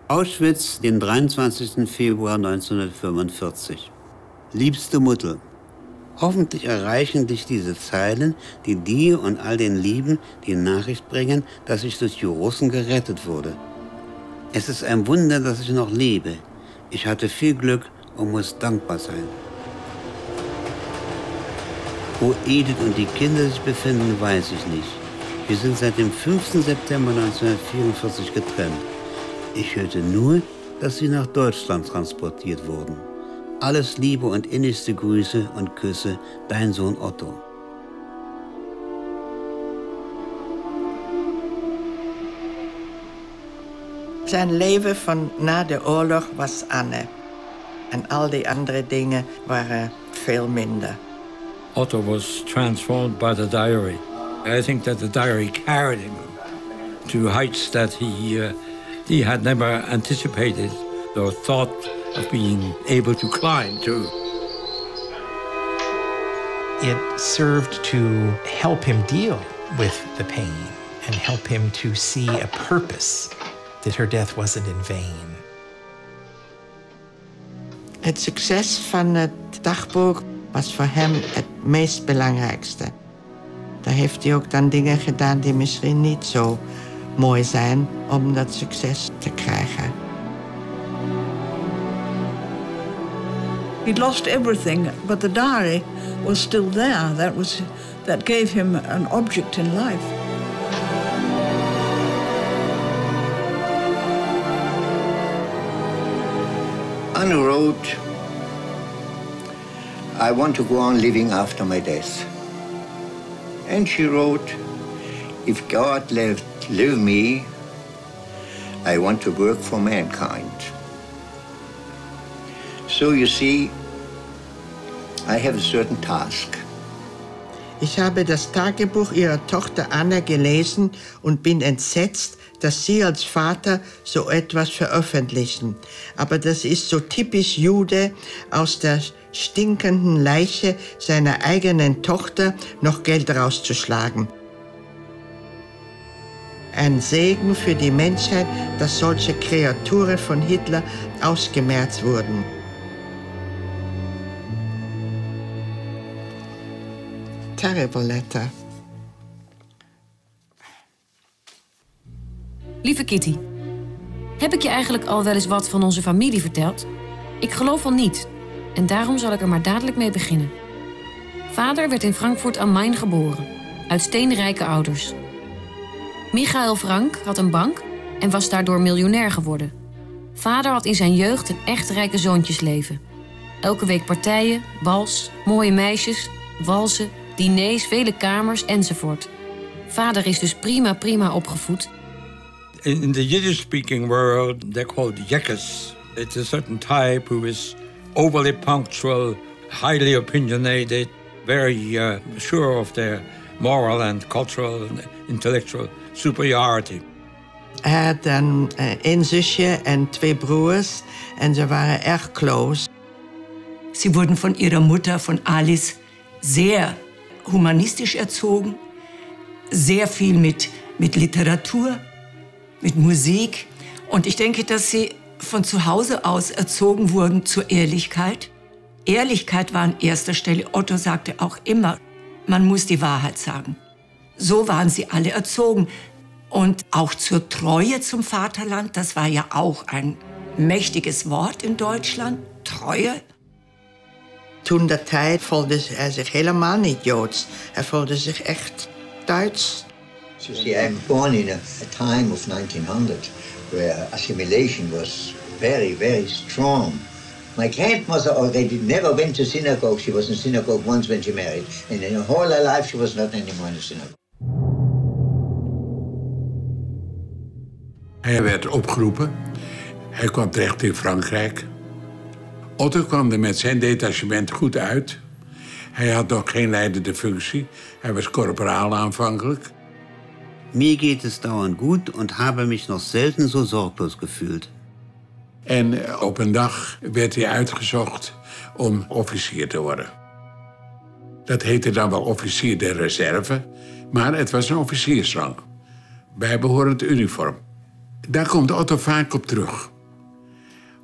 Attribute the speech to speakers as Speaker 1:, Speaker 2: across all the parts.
Speaker 1: Auschwitz, den 23. Februar 1945. Liebste Mutter, hoffentlich erreichen dich diese Zeilen, die dir und all den Lieben die Nachricht bringen, dass ich durch die Russen gerettet wurde. Es ist ein Wunder, dass ich noch lebe. Ich hatte viel Glück und muss dankbar sein. Wo Edith und die Kinder sich befinden, weiß ich nicht. Wir sind seit dem 5. September 1944 getrennt. Ich hörte nur, dass sie nach Deutschland transportiert wurden. Alles Liebe und innigste Grüße und Küsse, dein Sohn Otto.
Speaker 2: Zijn leven van na de oorlog was Anne. En al die andere dingen waren veel minder.
Speaker 3: Otto was transformed by the diary. I think that the diary carried him to heights that he had never anticipated or thought of being able to climb to.
Speaker 4: It served to help him deal with the pain and help him to see a purpose, that her death wasn't in vain.
Speaker 2: Het succes van het dagboek was voor hem het meest belangrijkste. Daar heeft hij ook dan dingen gedaan die misschien niet zo mooi zijn om dat succes te krijgen.
Speaker 5: He'd lost everything, but the diary was still there. That gave him an object in life.
Speaker 6: Anne wrote, I want to go on living after my death. And she wrote, if God let live me, I want to work for mankind. So you see, I have a certain task.
Speaker 2: Ich habe das Tagebuch ihrer Tochter Anna gelesen und bin entsetzt, dass Sie als Vater so etwas veröffentlichen. Aber das ist so typisch Jude, aus der stinkenden Leiche seiner eigenen Tochter noch Geld rauszuschlagen. Ein Segen für die Menschheit, dass solche Kreaturen von Hitler ausgemerzt wurden. Terrible letter.
Speaker 7: Lieve Kitty, heb ik je eigenlijk al wel eens wat van onze familie verteld? Ik geloof van niet. En daarom zal ik er maar dadelijk mee beginnen. Vader werd in Frankfurt am Main geboren, uit steenrijke ouders. Michael Frank had een bank en was daardoor miljonair geworden. Vader had in zijn jeugd een echt rijke zoontjesleven. Elke week partijen, bals, mooie meisjes, walsen, diners, vele kamers enzovoort. Vader is dus prima opgevoed.
Speaker 3: In the Yiddish-speaking world, they're called yekkes. It's a certain type who is overly punctual, highly opinionated, very sure of their moral and cultural and intellectual superiority.
Speaker 2: Hij had dan een zusje en 2 broers en ze waren erg close.
Speaker 8: Sie wurden von ihrer Mutter, von Alice, sehr humanistisch erzogen, sehr viel mit Literatur, mit Musik. Und ich denke, dass sie von zu Hause aus erzogen wurden zur Ehrlichkeit. Ehrlichkeit war an erster Stelle. Otto sagte auch immer, man muss die Wahrheit sagen. So waren sie alle erzogen. Und auch zur Treue zum Vaterland, das war ja auch ein mächtiges Wort in Deutschland, Treue.
Speaker 2: Toen de tijd voelde hij zich helemaal niet Joods. Hij voelde zich echt Duits.
Speaker 6: You see, I'm born in a time of 1900 where assimilation was very, very strong. My grandmother already never went to synagogue. She was in synagogue once when she married. And in her whole life she was not anymore in a synagogue.
Speaker 9: Hij werd opgeroepen. Hij kwam terecht in Frankrijk. Otto kwam er met zijn detachement goed uit. Hij had nog geen leidende functie. Hij was korporaal aanvankelijk.
Speaker 1: Mir geht es dauernd gut und habe mich noch selten so sorglos gefühlt.
Speaker 9: En op een dag werd hij uitgezocht om officier te worden. Dat heette dan wel officier der reserve, maar het was een officiersrang. Bijbehorend uniform. Daar komt Otto vaak op terug.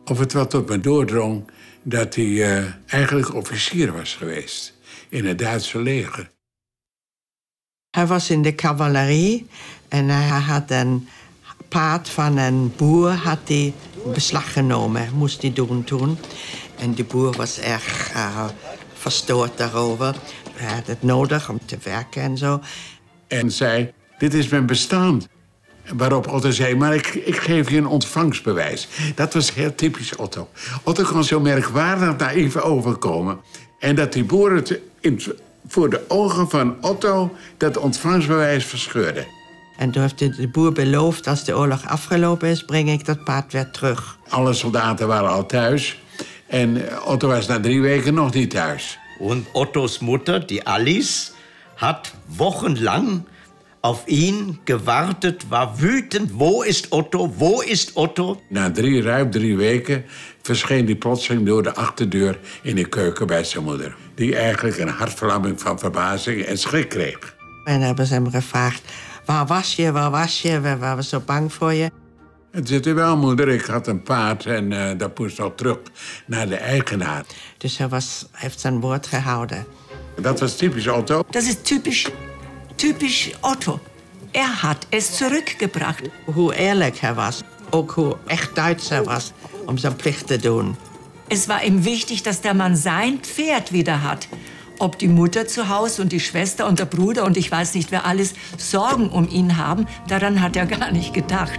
Speaker 9: Of het wel tot me doordrong dat hij eigenlijk officier was geweest in het Duitse leger.
Speaker 2: Hij was in de cavalerie en hij had een paard van een boer had hij beslag genomen, moest hij doen toen. En de boer was erg verstoord daarover. Hij had het nodig om te werken en zo.
Speaker 9: En zei, dit is mijn bestaan. Waarop Otto zei, maar ik geef je een ontvangstbewijs. Dat was heel typisch Otto. Otto kon zo merkwaardig naïef overkomen. En dat die boer het voor de ogen van Otto dat ontvangstbewijs verscheurde.
Speaker 2: En toen heeft de boer beloofd, als de oorlog afgelopen is, breng ik dat paard weer terug.
Speaker 9: Alle soldaten waren al thuis. En Otto was na 3 weken nog niet thuis.
Speaker 10: Und Ottos Mutter, die Alice, hat wochenlang auf ihn gewartet, war wütend. Wo ist Otto? Wo ist Otto?
Speaker 9: Na ruim 3 weken verscheen hij plotseling door de achterdeur in de keuken bij zijn moeder. Die eigenlijk een hartverlamming van verbazing en schrik kreeg.
Speaker 2: En hebben ze hem gevraagd, waar was je, waar was je? We waren zo bang voor je.
Speaker 9: Het zit er wel, moeder. Ik had een paard en dat moest al terug naar de eigenaar.
Speaker 2: Dus hij heeft zijn woord gehouden.
Speaker 9: Dat was typisch Otto.
Speaker 8: Das ist typisch Otto. Hat es zurückgebracht.
Speaker 2: Hoe eerlijk hij was. Ook hoe echt Duits hij was om zijn plicht te doen.
Speaker 8: Es war ihm wichtig, dass der Mann sein Pferd wieder hat. Ob die Mutter zu Hause und die Schwester und der Bruder und ich weiß nicht, wer alles Sorgen um ihn haben, daran hat er gar nicht gedacht.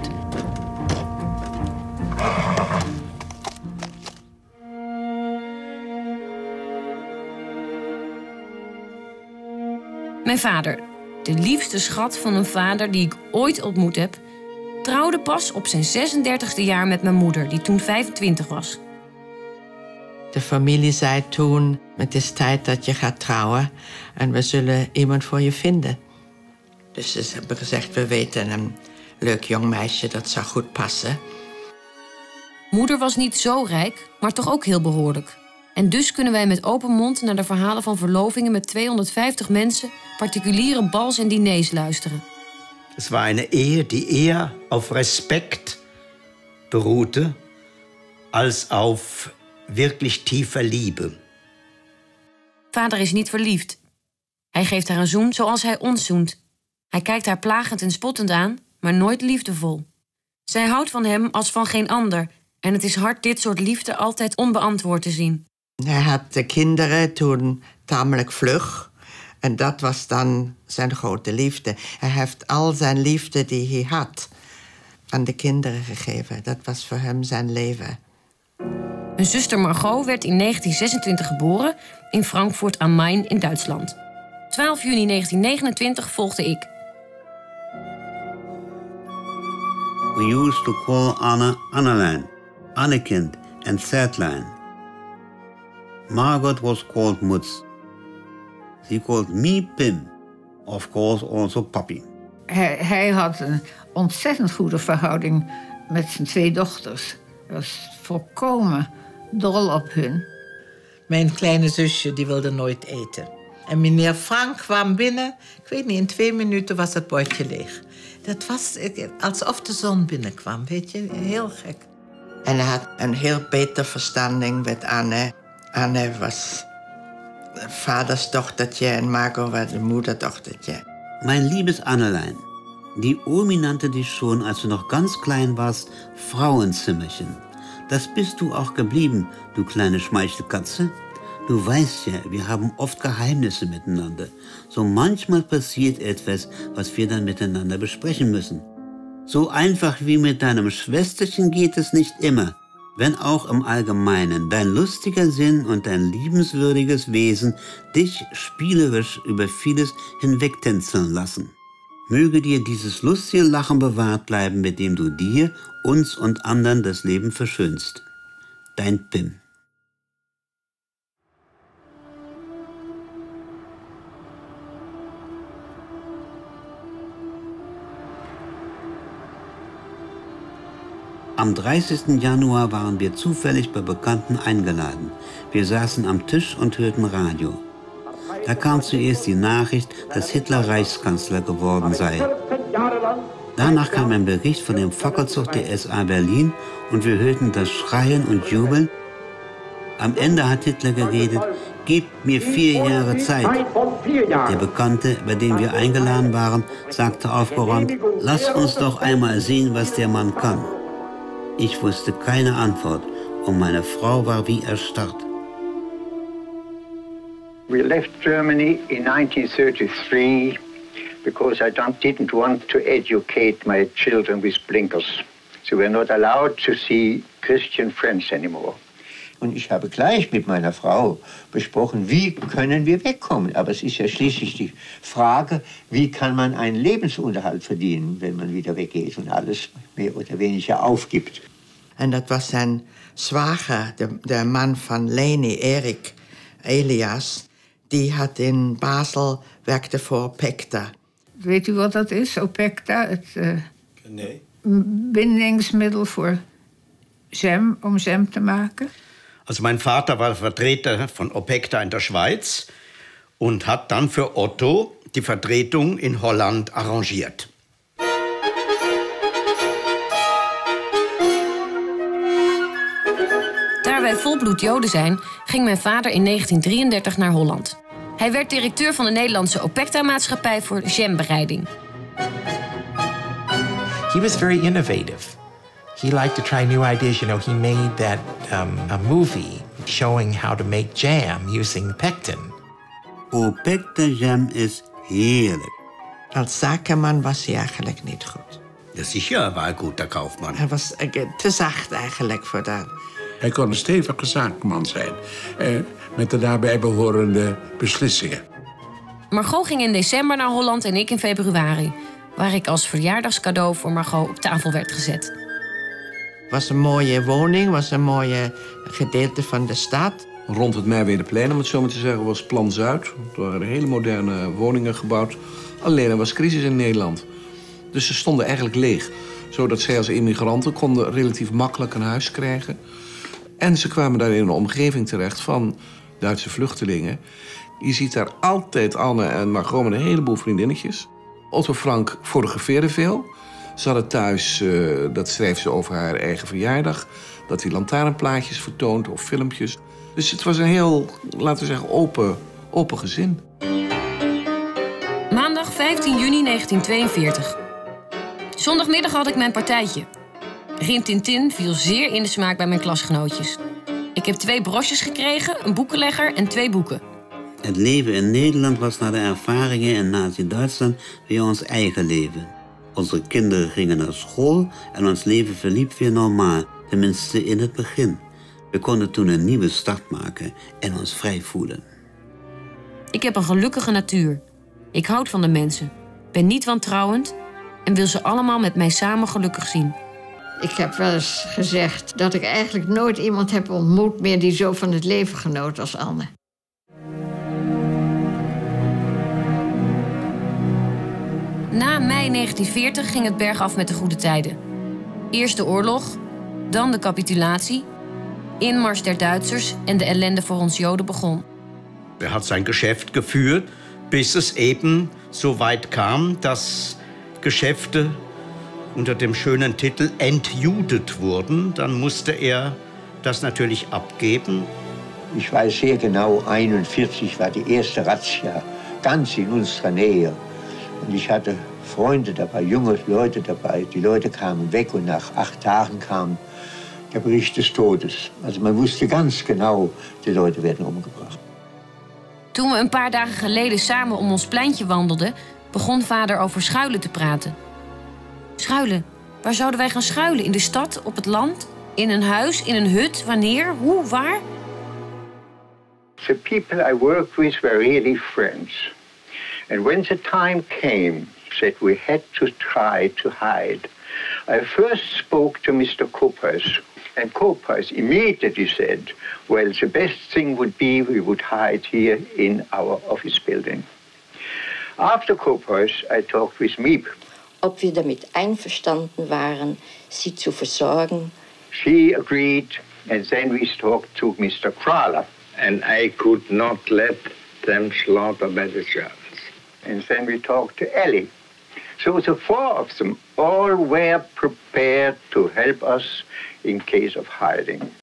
Speaker 7: Mijn vader, de liefste schat van een vader die ik ooit ontmoet heb, trouwde pas op zijn 36e jaar met mijn moeder, die toen 25 was.
Speaker 2: De familie zei toen, het is tijd dat je gaat trouwen en we zullen iemand voor je vinden. Dus ze hebben gezegd, we weten een leuk jong meisje, dat zou goed passen.
Speaker 7: Moeder was niet zo rijk, maar toch ook heel behoorlijk. En dus kunnen wij met open mond naar de verhalen van verlovingen met 250 mensen, particuliere bals en diners luisteren.
Speaker 10: Es war eine Ehe, die eher auf Respekt beruhte, als auf wirklich tiefer Liebe.
Speaker 7: Vader is niet verliefd. Hij geeft haar een zoen zoals hij ons zoent. Hij kijkt haar plagend en spottend aan, maar nooit liefdevol. Zij houdt van hem als van geen ander. En het is hard dit soort liefde altijd onbeantwoord te zien.
Speaker 2: Hij had de kinderen toen tamelijk vlug. En dat was dan zijn grote liefde. Hij heeft al zijn liefde die hij had aan de kinderen gegeven. Dat was voor hem zijn leven.
Speaker 7: Mijn zuster Margot werd in 1926 geboren in Frankfurt am Main in Duitsland. 12 juni 1929 volgde ik.
Speaker 1: We used to call Anna Annelein, Annekind and Zärtlein. Margot was called Mutz. She called me Pim, of course also Papi.
Speaker 5: Hij had een ontzettend goede verhouding met zijn 2 dochters. Hij was volkomen dol op hun.
Speaker 11: Mijn kleine zusje die wilde nooit eten. En meneer Frank kwam binnen. Ik weet niet, in 2 minuten was het bordje leeg. Dat was alsof de zon binnenkwam, weet je. Heel gek.
Speaker 2: En hij had een heel beter verstanding met Anne. Anne was vaders dochtertje en Margot was de moederdochtertje.
Speaker 1: Mein liebes Annelein, die Omi nannte dich schon, als du noch ganz klein warst, Frauenzimmerchen. Das bist du auch geblieben, du kleine Schmeichelkatze. Du weißt ja, wir haben oft Geheimnisse miteinander. So manchmal passiert etwas, was wir dann miteinander besprechen müssen. So einfach wie mit deinem Schwesterchen geht es nicht immer. Wenn auch im Allgemeinen dein lustiger Sinn und dein liebenswürdiges Wesen dich spielerisch über vieles hinwegtänzeln lassen. Möge dir dieses lustige Lachen bewahrt bleiben, mit dem du dir, uns und anderen das Leben verschönst. Dein Pim. Am 30. Januar waren wir zufällig bei Bekannten eingeladen. Wir saßen am Tisch und hörten Radio. Da kam zuerst die Nachricht, dass Hitler Reichskanzler geworden sei.
Speaker 12: 14 Jahre lang
Speaker 1: Danach kam ein Bericht von dem Fackelzug der SA Berlin und wir hörten das Schreien und Jubeln. Am Ende hat Hitler geredet, gebt mir 4 Jahre Zeit. Der Bekannte, bei dem wir eingeladen waren, sagte aufgeräumt, lasst uns doch einmal sehen, was der Mann kann. Ich wusste keine Antwort und meine Frau war wie erstarrt.
Speaker 12: We left Germany in 1933 because I didn't want to educate my children with blinkers. They were not allowed to see Christian friends anymore.
Speaker 6: Und ich habe gleich mit meiner Frau besprochen, wie können wir wegkommen. Aber es ist ja schließlich die Frage, wie kann man einen Lebensunterhalt verdienen, wenn man wieder weggeht und alles mehr oder weniger aufgibt.
Speaker 2: En dat was zijn zwager, de man van Leni, Erik Elias. Die had in Basel, werkte voor Opekta.
Speaker 5: Weet u wat dat is, Opekta? Het
Speaker 10: nee.
Speaker 5: bindingsmiddel voor jam, om jam te maken.
Speaker 10: Also mein Vater war Vertreter von Opekta in der Schweiz und hat dann für Otto die Vertretung in Holland arrangiert.
Speaker 7: Daar wij volbloed Joden zijn, ging mijn vader in 1933 naar Holland. Hij werd directeur van de Nederlandse Opekta-maatschappij voor jambereiding.
Speaker 4: He was very innovative. He liked to try new ideas. You know, he made that a movie showing how to make jam using pectin.
Speaker 1: Opekta jam is heerlijk.
Speaker 2: Als zakenman was hij eigenlijk niet goed.
Speaker 10: Ja, sicher war ein guter Kaufmann.
Speaker 2: Hij was te zacht eigenlijk voor dat.
Speaker 9: Hij kon een stevige zakenman zijn, met de daarbij behorende beslissingen.
Speaker 7: Margot ging in december naar Holland en ik in februari, waar ik als verjaardagscadeau voor Margot op tafel werd gezet.
Speaker 2: Het was een mooie woning, was een mooie gedeelte van de stad.
Speaker 13: Rond het Merwedeplein, om het zo maar te zeggen, was Plan Zuid. Er waren hele moderne woningen gebouwd. Alleen er was crisis in Nederland. Dus ze stonden eigenlijk leeg. Zodat zij als immigranten konden relatief makkelijk een huis krijgen. En ze kwamen daar in een omgeving terecht van Duitse vluchtelingen. Je ziet daar altijd Anne en Margot met een heleboel vriendinnetjes. Otto Frank fotografeerde veel. Ze hadden thuis, dat schreef ze over haar eigen verjaardag, dat hij lantaarnplaatjes vertoont of filmpjes. Dus het was een heel, laten we zeggen, open gezin.
Speaker 7: Maandag 15 juni 1942. Zondagmiddag had ik mijn partijtje. Rin Tintin viel zeer in de smaak bij mijn klasgenootjes. Ik heb 2 broches gekregen, een boekenlegger en 2 boeken.
Speaker 1: Het leven in Nederland was na de ervaringen in Nazi-Duitsland weer ons eigen leven. Onze kinderen gingen naar school en ons leven verliep weer normaal, tenminste in het begin. We konden toen een nieuwe start maken en ons vrij voelen.
Speaker 7: Ik heb een gelukkige natuur. Ik houd van de mensen, ben niet wantrouwend en wil ze allemaal met mij samen gelukkig zien.
Speaker 5: Ik heb wel eens gezegd dat ik eigenlijk nooit iemand heb ontmoet meer die zo van het leven genoot als Anne.
Speaker 7: Na mei 1940 ging het bergaf met de goede tijden. Eerst de oorlog, dan de capitulatie, inmars der Duitsers en de ellende voor ons Joden begon.
Speaker 10: Hat sein Geschäft geführt, bis es eben so weit kam, dass Geschäfte unter dem schönen Titel entjudet wurden. Dann musste das natürlich abgeben.
Speaker 6: Ich weiß sehr genau, 1941 war die erste Razzia, ganz in unserer Nähe. Und ich hatte Freunde dabei, junge Leute dabei. Die Leute kamen weg und nach 8 Tagen kam der Bericht des Todes. Also man wusste ganz genau, die Leute werden umgebracht.
Speaker 7: Toen we een paar dagen geleden samen om ons pleintje wandelden, begon vader over schuilen te praten. Schuilen? Waar zouden wij gaan schuilen? In de stad, op het land, in een huis, in een hut? Wanneer? Hoe? Waar?
Speaker 12: The people I worked with were really friends. And when the time came that we had to try to hide, I first spoke to Mr. Koppers. And Koppers immediately said, well, the best thing would be we would hide here in our office building. After Koppers, I talked with Miep.
Speaker 14: Ob wir damit einverstanden waren, sie zu versorgen.
Speaker 12: She agreed, and then we talked to Mr. Krahler.
Speaker 15: And I could not let them slaughter by the Germans.
Speaker 12: And then we talked to Ellie. So the four of them all were prepared to help us in case of hiding.